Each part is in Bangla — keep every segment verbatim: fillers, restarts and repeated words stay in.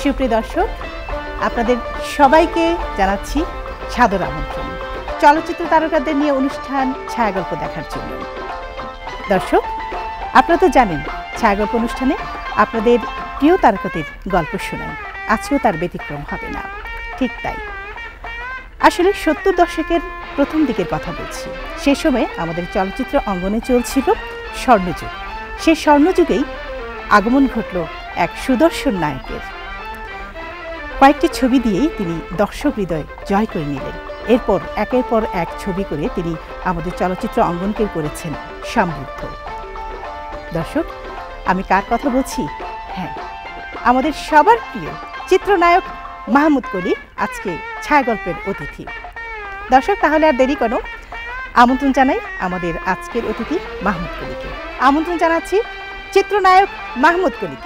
সুপ্রিয় দর্শক, আপনাদের সবাইকে জানাচ্ছি সাদর আমন্ত্রণ চলচ্চিত্র তারকাদের নিয়ে অনুষ্ঠান ছায়াগল্প দেখার জন্য। দর্শক, আপনারা তো জানেন ছায়াগল্প অনুষ্ঠানে আপনাদের প্রিয় তারকাদের গল্প শোনাই, আজকেও তার ব্যতিক্রম হবে না। ঠিক তাই, আসলে সত্তর দশকের প্রথম দিকের কথা বলছি। সে সময় আমাদের চলচ্চিত্র অঙ্গনে চলছিল স্বর্ণযুগ। সেই স্বর্ণযুগেই আগমন ঘটল এক সুদর্শন নায়কের। কয়েকটি ছবি দিয়েই তিনি দর্শক হৃদয় জয় করে নিলেন। এরপর একের পর এক ছবি করে তিনি আমাদের চলচ্চিত্র অঙ্গনকে করেছেন সমৃদ্ধ। দর্শক, আমি কার কথা বলছি? হ্যাঁ, আমাদের সবার প্রিয় চিত্রনায়ক মাহমুদ কলি আজকে ছায়াগল্পের অতিথি। দর্শক, তাহলে আর দেরি কেন, আমন্ত্রণ জানাই আমাদের আজকের অতিথি মাহমুদ কলিকে। আমন্ত্রণ জানাচ্ছি চিত্রনায়ক মাহমুদ কলিকে।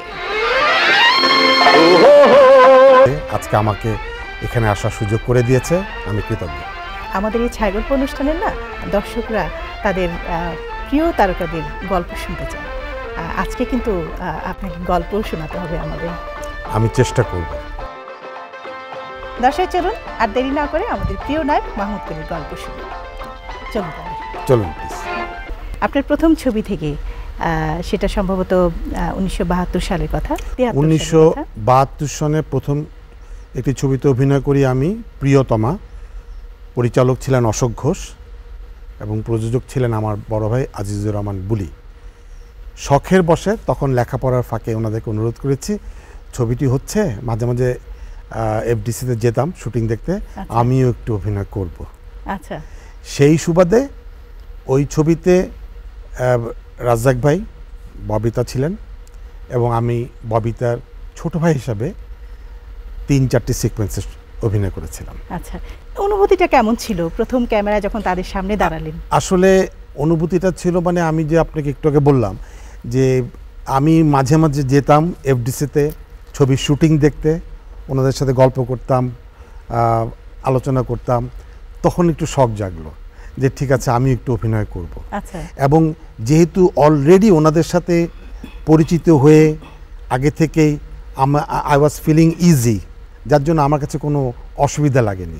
আজকে আমাকে এখানে আসার সুযোগ করে দিয়েছে, আমি কৃতজ্ঞ। আমাদের এই ছায়াগল্প অনুষ্ঠানের না দর্শকরা তাদের প্রিয় তারকাদের গল্প শুনতে চায়। আজকে কিন্তু আপনাকে গল্প শোনাতে হবে আমাদের। আমি চেষ্টা করব। দর্শক, চলুন আর দেরি না করে আমাদের প্রিয় নায়ক মাহমুদ কলির গল্প শুনি। চলুন চলুন প্লিজ। আপনার প্রথম ছবি থেকে, সেটা সম্ভবত উনিশশো বাহাত্তর সালের কথা। উনিশশো বাহাত্তর সনে প্রথম একটি ছবিতে অভিনয় করি আমি, প্রিয়তমা। পরিচালক ছিলেন অশোক ঘোষ এবং প্রযোজক ছিলেন আমার বড় ভাই আজিজুর রহমান বুলি। শখের বসে তখন লেখাপড়ার ফাঁকে ওনাদেরকে অনুরোধ করেছি, ছবিটি হচ্ছে, মাঝে মাঝে এফডিসিতে যেতাম শুটিং দেখতে, আমিও একটু অভিনয় করব। আচ্ছা, সেই সুবাদে ওই ছবিতে রাজ্জাক ভাই, ববিতা ছিলেন এবং আমি ববিতার ছোট ভাই হিসাবে তিন চারটি সিকোয়েন্সে অভিনয় করেছিলাম। আচ্ছা, অনুভূতিটা কেমন ছিল প্রথম ক্যামেরা যখন তাদের সামনে দাঁড়ালেন? আসলে অনুভূতিটা ছিল, মানে আমি যে আপনাকে একটু আগে বললাম যে আমি মাঝে মাঝে যেতাম এফডিসিতে ছবির শুটিং দেখতে, ওনাদের সাথে গল্প করতাম, আলোচনা করতাম, তখন একটু শখ জাগলো যে ঠিক আছে আমি একটু অভিনয় করব। আচ্ছা, এবং যেহেতু অলরেডি ওনাদের সাথে পরিচিত হয়ে আগে থেকেই আই ওয়াজ ফিলিং ইজি, যার জন্য আমার কাছে কোনো অসুবিধা লাগেনি।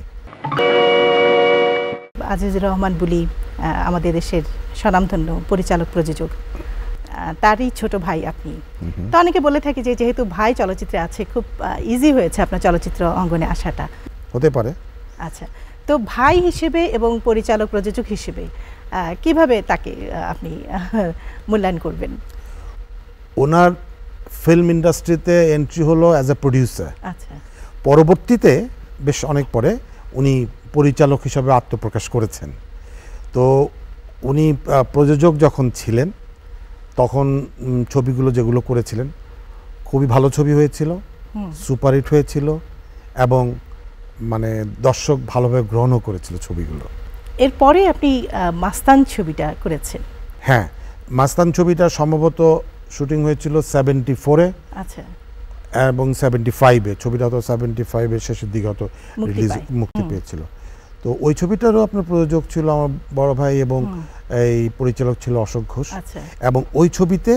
আজিজুর রহমান বুলি আমাদের দেশের স্বনামধন্য পরিচালক প্রযোজক, তারই ছোট ভাই আপনি। তো অনেকে বলে থাকে যে যেহেতু ভাই চলচ্চিত্রে আছে, খুব ইজি হয়েছে আপনার চলচ্চিত্র অঙ্গনে আসাটা। হতে পারে। আচ্ছা, তো ভাই হিসেবে এবং পরিচালক প্রযোজক হিসেবে কিভাবে তাকে আপনি মূল্যায়ন করবেন? ওনার ফিল্ম ইন্ডাস্ট্রিতে এন্ট্রি হলো অ্যাজ এ প্রডিউসার। আচ্ছা, পরবর্তীতে বেশ অনেক পরে উনি পরিচালক হিসাবে আত্মপ্রকাশ করেছেন। তো উনি প্রযোজক যখন ছিলেন তখন ছবিগুলো যেগুলো করেছিলেন খুবই ভালো ছবি হয়েছিল, সুপারহিট হয়েছিল এবং মানে দর্শক ভালোভাবে গ্রহণও করেছিল ছবিগুলো। এরপরে আপনি মাস্তান ছবিটা করেছেন। হ্যাঁ, মাস্তান ছবিটা সম্ভবত শুটিং হয়েছিল সেভেন্টি ফোরে। আচ্ছা, এবং সেভেন্টি ফাইভে, ছবিটা হয়তো সেভেন্টি ফাইভের শেষের দিকে হয়তো রিলিজ মুক্তি পেয়েছিল। তো ওই ছবিটারও আপনার প্রযোজক ছিল আমার বড় ভাই এবং এই পরিচালক ছিল অশোক ঘোষ। এবং ওই ছবিতে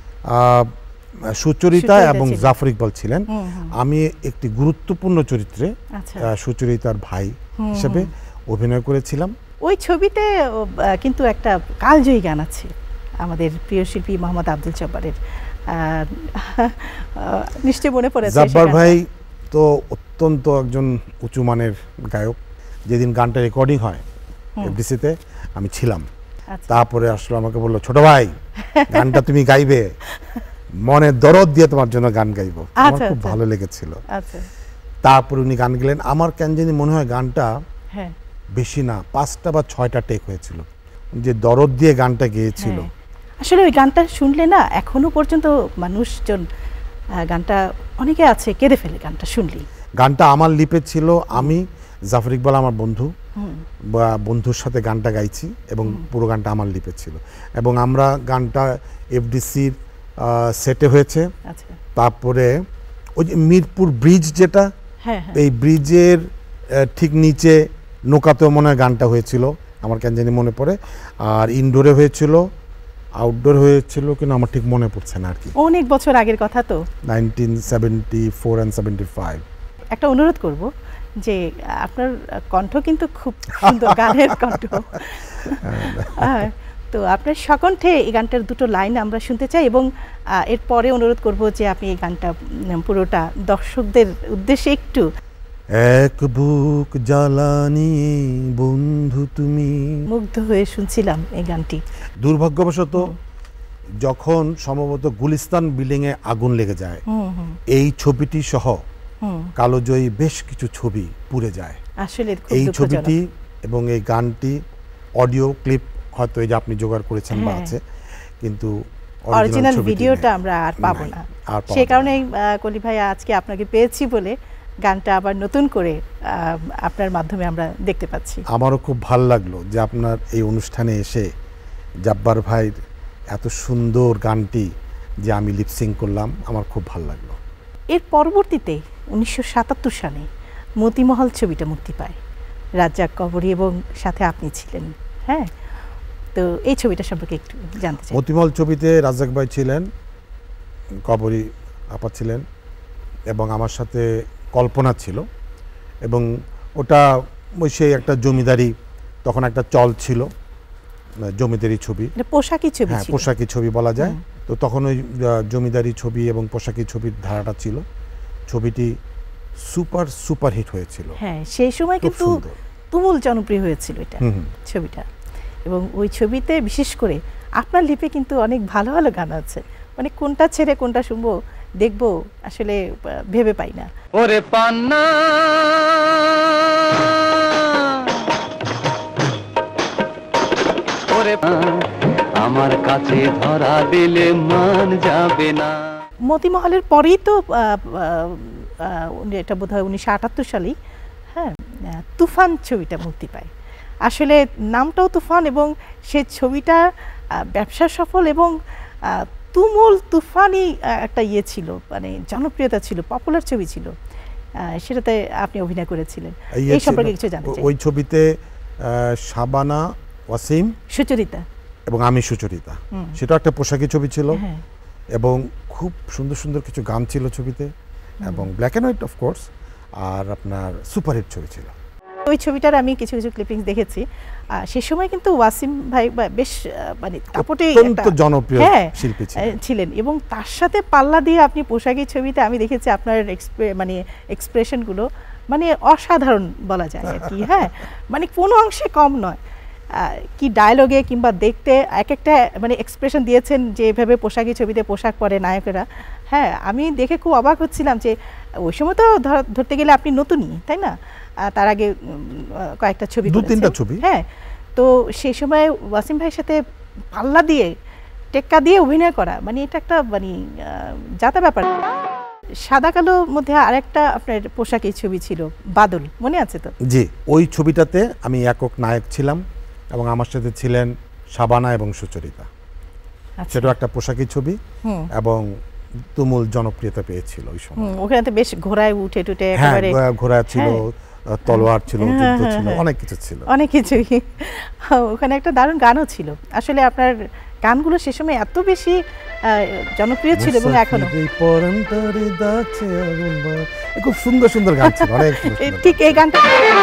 সুচরিতা এবং জাফর ইকবাল ছিলেন। আমি একটি গুরুত্বপূর্ণ চরিত্রে সুচরিতার ভাই হিসেবে অভিনয় করেছিলাম। ওই ছবিতে কিন্তু একটা কালজয়ী গান আছে আমাদের প্রিয় শিল্পী মোহাম্মদ আব্দুল জব্বারের, নিশ্চয়ই মনে পড়েছে। জব্বার ভাই তো অত্যন্ত একজন উঁচু মানের গায়ক। যেদিন গানটা রেকর্ডিং হয় এফডিসিতে আমি ছিলাম। তারপরে আসলে আমাকে বললো, ছোট ভাই গানটা তুমি গাইবে, মনে দরদ দিয়ে তোমার জন্য গান গাইবো। আমার খুব ভালো লেগেছিল। তারপরে উনি গান গেলেন। আমার কেন জানি মনে হয় গানটা বেশি না, পাঁচটা বা ছয়টা টেক হয়েছিল, যে দরদ দিয়ে গানটা গেয়েছিল। আসলে ওই গানটা শুনলে না এখনো পর্যন্ত মানুষজন গানটা, অনেকে আছে কেঁদে ফেলে গানটা শুনলি। গানটা আমার লিপে ছিল, আমি জাফর ইকবাল আমার বন্ধু বা বন্ধুর সাথে গানটা গাইছি এবং পুরো গানটা আমার লিপে ছিল। এবং আমরা গানটা এফডিসির সেটে হয়েছে। তারপরে ওই যে মিরপুর ব্রিজ যেটা, এই ব্রিজের ঠিক নিচে নৌকাতেও মনে হয় গানটা হয়েছিল, আমার কেন জানি মনে পড়ে। আর ইনডোরে হয়েছিল আউটডোর হয়েছিল কিনা আমার ঠিক মনে পড়ছে না আর কি, অনেক বছর আগের কথা তো, nineteen seventy four and seventy five. একটা অনুরোধ করব যে আপনার কণ্ঠ কিন্তু খুব সুন্দর, গানের কণ্ঠ, তো আপনার সকণ্ঠে এই গানটার দুটো লাইন আমরা শুনতে চাই এবং এরপরে অনুরোধ করব যে আপনি এই গানটা পুরোটা দর্শকদের উদ্দেশ্যে একটু। এক বুক জ্বালানি বন্ধু তুমি, মুগ্ধ হয়ে শুনছিলাম এই গানটি। দুর্ভাগ্যবশত যখন সম্ভবত গুলিস্তান বিল্ডিং এ আগুন লেগে যায়, এই ছবিটি সহ কালোজয়ী বেশ কিছু ছবি পুড়ে যায়। আসলে এই ছবিটি এবং এই গানটি অডিও ক্লিপ হয়তো এই যে আপনি জোগাড় করেছেন বা আছে, কিন্তু অরিজিনাল ভিডিওটা আমরা আর পাবো না। সেই কারণেই কলি ভাই আজকে আপনাকে পেয়েছি বলে গানটা আবার নতুন করে আপনার মাধ্যমে আমরা দেখতে পাচ্ছি। আমারও খুব ভালো লাগলো যে আপনার এই অনুষ্ঠানে এসে জব্বার ভাইয়ের এত সুন্দর গানটি যে আমি লিপসিং করলাম, আমার খুব ভালো লাগলো। এর পরবর্তীতে উনিশশো সাতাত্তর সালে মতিমহল ছবিটা মুক্তি পায়, রাজ্জাক কবরী এবং সাথে আপনি ছিলেন। হ্যাঁ, তো এই ছবিটা সম্পর্কে একটু জানতে চাই। মতিমহল ছবিতে রাজ্জাক ভাই ছিলেন, কবরী আপা ছিলেন এবং আমার সাথে কল্পনা ছিল, এবং ওটা ওই সেই একটা জমিদারি, তখন একটা চল ছিল জমিদারি ছবি, পোশাকি ছবি, হ্যাঁ পোশাকি ছবি বলা যায়। তো তখন ওই জমিদারি ছবি এবং পোশাকি ছবির ধারাটা ছিল। ছবিটি সুপার সুপার হিট হয়েছিল। হ্যাঁ, সেই সময় কিন্তু তুমুল জনপ্রিয় হয়েছিল এটা ছবিটা, এবং ওই ছবিতে বিশেষ করে আপনার লিপে কিন্তু অনেক ভালো ভালো গান আছে, মানে কোনটা ছেড়ে কোনটা শুনবো দেখবো আসলে ভেবে পাই না। ওরে পান্না ওরে আমার কাছে ধরা দিলে মান যাবে না। মতিমহলের পরেই তো এটা বোধহয় উনিশশো আটাত্তর সালেই হ্যাঁ তুফান ছবিটা মুক্তি পায়। আসলে নামটাও তুফান, এবং সে ছবিটা ব্যবসা সফল এবং তুমুল তুফানি একটা ইয়ে ছিল, মানে জনপ্রিয়তা ছিল, পপুলার ছবি ছিল, সেটাতে আপনি অভিনয় করেছিলেন। এই সম্পর্কে কিছু জানতে চাই। ওই ছবিতে শাবানা, ওয়াসিম, সুচরিতা এবং আমি সুচরিতা, সেটা একটা পোশাকি ছবি ছিল, এবং খুব সুন্দর সুন্দর কিছু গান ছিল ছবিতে, এবং ব্ল্যাক অ্যান্ড হোয়াইট অফকোর্স, আর আপনার সুপারহিট ছবি ছিল। ওই ছবিটার আমি কিছু কিছু ক্লিপিংস দেখেছি। সে সময় কিন্তু ওয়াসিম ভাই বেশ মানে দাপটে অত্যন্ত জনপ্রিয় শিল্পী ছিলেন, এবং তার সাথে পাল্লা দিয়ে আপনি পোশাকি ছবিতে আমি দেখেছি আপনার মানে এক্সপ্রেশনগুলো মানে অসাধারণ বলা যায় আর কি। হ্যাঁ, মানে কোনো অংশে কম নয়, কি ডায়লগে কিংবা দেখতে এক একটা মানে এক্সপ্রেশন দিয়েছেন যে এভাবে পোশাকি ছবিতে পোশাক পরে নায়কেরা। হ্যাঁ, আমি দেখে খুব অবাক হচ্ছিলাম যে ওই সময় তো ধরতে গেলে আপনি নতুনই, তাই না? তার আগে কয়েকটা ছবি, দু তিনটা ছবি। হ্যাঁ, তো সেই সময় ওয়াসিম ভাইয়ের সাথে পাল্লা দিয়ে টেক্কা দিয়ে অভিনয় করা, মানে এটা একটা মানে যাতা ব্যাপার। সাদা কালো মধ্যে আরেকটা আপনার পোশাকি ছবি ছিল, বাদল, মনে আছে তো? জি, ওই ছবিটাতে আমি একক নায়ক ছিলাম এবং আমার সাথে ছিলেন শাবানা এবং সুচরিতা। সেটা একটা পোশাকি ছবি এবং তুমুল জনপ্রিয়তা পেয়েছিল ওই সময়। ওখানে বেশ ঘোড়ায় উঠে টুটে একেবারে, হ্যাঁ ঘোড়া ছিল, তলোয়ার ছিল, যুদ্ধ ছিল, অনেক কিছু ছিল, অনেক কিছুই। ওখানে একটা দারুণ গানও ছিল। আসলে আপনার গানগুলো সে সময় এত বেশি জনপ্রিয় ছিল এবং এখনো খুব সুন্দর সুন্দর গান ছিল, অনেক। ঠিক এই গানটা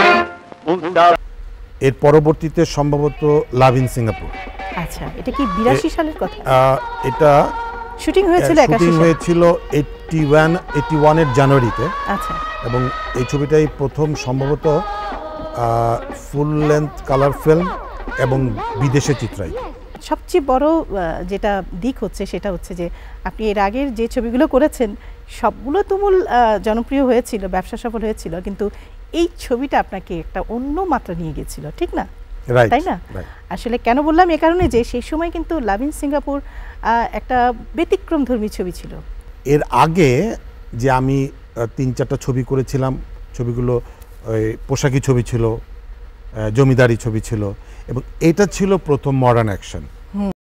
এর পরবর্তীতে সম্ভবত লাভ ইন সিঙ্গাপুর। আচ্ছা, এটা কি বিরাশি সালের কথা? এটা শুটিং হয়েছিল শুটিং হয়েছিল একাশি এর জানুয়ারিতে। আচ্ছা, এবং এই ছবিটাই প্রথম সম্ভবত ফুল লেন্থ কালার ফিল্ম এবং বিদেশে চিত্রায়িত। সবচেয়ে বড় যেটা দিক হচ্ছে সেটা হচ্ছে যে আপনি এর আগের যে ছবিগুলো করেছেন সবগুলো তুমুল জনপ্রিয় হয়েছিল, ব্যবসা সফল হয়েছিল, কিন্তু এই ছবিটা আপনাকে একটা অন্য মাত্রা নিয়ে গেছিল, ঠিক না? তাই না? আসলে কেন বললাম এ কারণে যে সেই সময় কিন্তু লাভ ইন সিঙ্গাপুর একটা ব্যতিক্রমধর্মী ছবি ছিল। এর আগে যে আমি তিন চারটা ছবি করেছিলাম, ছবিগুলো ওই পোশাকি ছবি ছিল, জমিদারি ছবি ছিল, এবং এটা ছিল প্রথম মডার্ন অ্যাকশন।